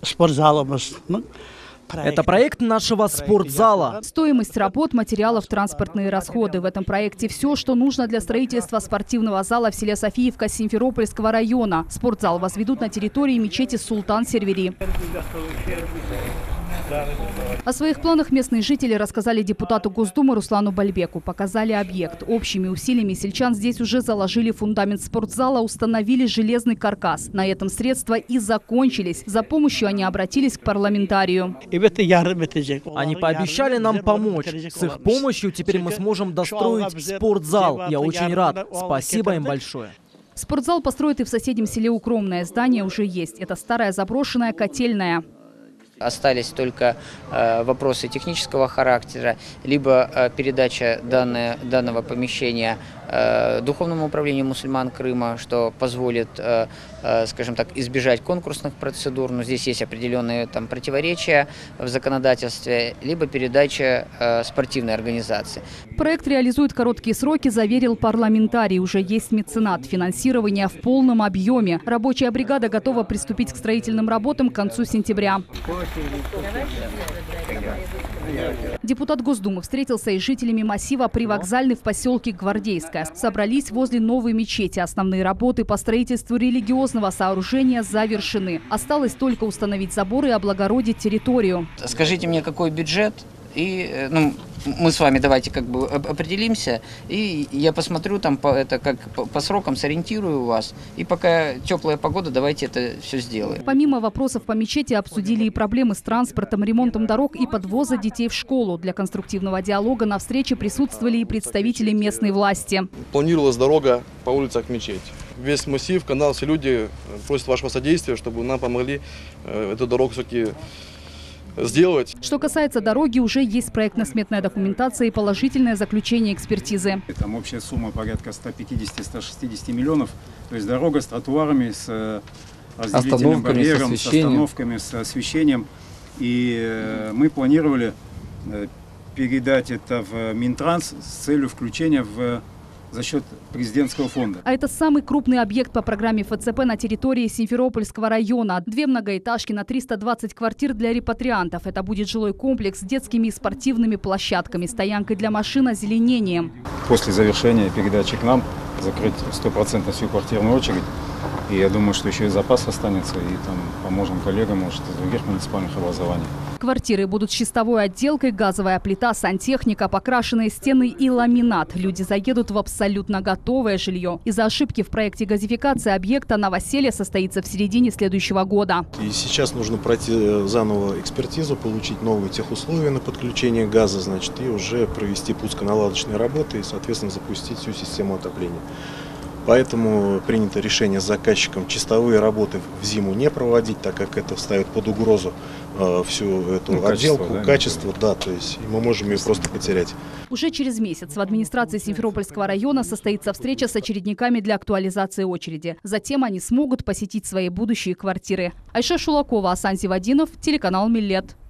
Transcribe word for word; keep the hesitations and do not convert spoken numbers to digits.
Это проект нашего спортзала. Стоимость работ, материалов, транспортные расходы. В этом проекте все, что нужно для строительства спортивного зала в селе Софиевка Симферопольского района. Спортзал возведут на территории мечети Султан-Сервери. О своих планах местные жители рассказали депутату Госдумы Руслану Бальбеку. Показали объект. Общими усилиями сельчан здесь уже заложили фундамент спортзала, установили железный каркас. На этом средства и закончились. За помощью они обратились к парламентарию. Они пообещали нам помочь. С их помощью теперь мы сможем достроить спортзал. Я очень рад. Спасибо им большое. Спортзал построят и в соседнем селе Укромное. Здание уже есть. Это старая заброшенная котельная. Остались только э, вопросы технического характера, либо э, передача данное, данного помещения э, Духовному управлению мусульман Крыма, что позволит, э, э, скажем так, избежать конкурсных процедур, но здесь есть определенные там противоречия в законодательстве, либо передача э, спортивной организации. Проект реализует короткие сроки, заверил парламентарий. Уже есть меценат, финансирование в полном объеме. Рабочая бригада готова приступить к строительным работам к концу сентября. Депутат Госдумы встретился и с жителями массива Привокзальный в поселке Гвардейское. Собрались возле новой мечети. Основные работы по строительству религиозного сооружения завершены. Осталось только установить заборы и облагородить территорию. Скажите мне, какой бюджет? И ну, мы с вами давайте как бы определимся, и я посмотрю там по, это как по, по срокам, сориентирую вас. И пока теплая погода, давайте это все сделаем. Помимо вопросов по мечети обсудили и проблемы с транспортом, ремонтом дорог и подвоза детей в школу. Для конструктивного диалога на встрече присутствовали и представители местной власти. Планировалась дорога по улице к мечети. Весь массив, канал, все люди просят вашего содействия, чтобы нам помогли эту дорогу все-таки сделать. Что касается дороги, уже есть проектно-сметная документация и положительное заключение экспертизы. Там общая сумма порядка ста пятидесяти — ста шестидесяти миллионов. То есть дорога с тротуарами, с разделительным барьером, с остановками, с освещением. И мы планировали передать это в Минтранс с целью включения в за счет президентского фонда. А это самый крупный объект по программе эф цэ пэ на территории Симферопольского района. Две многоэтажки на триста двадцать квартир для репатриантов. Это будет жилой комплекс с детскими и спортивными площадками, стоянкой для машин, озеленением. После завершения передачи к нам закрыть стопроцентно всю квартирную очередь. И я думаю, что еще и запас останется, и там поможем коллегам, может, из других муниципальных образований. Квартиры будут с чистовой отделкой, газовая плита, сантехника, покрашенные стены и ламинат. Люди заедут в абсолютно готовое жилье. Из-за ошибки в проекте газификации объекта новоселье состоится в середине следующего года. И сейчас нужно пройти заново экспертизу, получить новые техусловия на подключение газа, значит, и уже провести пусконаладочные работы и, соответственно, запустить всю систему отопления. Поэтому принято решение с заказчиком чистовые работы в зиму не проводить, так как это ставит под угрозу э, всю эту ну, отделку, качество, да, качество, да, то есть мы можем ее просто потерять. Уже через месяц в администрации Симферопольского района состоится встреча с очередниками для актуализации очереди. Затем они смогут посетить свои будущие квартиры. Айша Шулакова, Асан Зивадинов, телеканал Миллет.